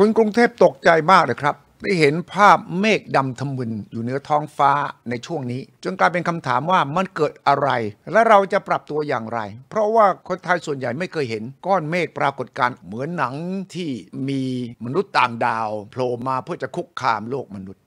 คนกรุงเทพตกใจมากเลยครับได้เห็นภาพเมฆดำทะมึนอยู่เหนือท้องฟ้าในช่วงนี้จนกลายเป็นคำถามว่ามันเกิดอะไรและเราจะปรับตัวอย่างไรเพราะว่าคนไทยส่วนใหญ่ไม่เคยเห็นก้อนเมฆปรากฏการณ์เหมือนหนังที่มีมนุษย์ต่างดาวโผล่มาเพื่อจะคุกคามโลกมนุษย์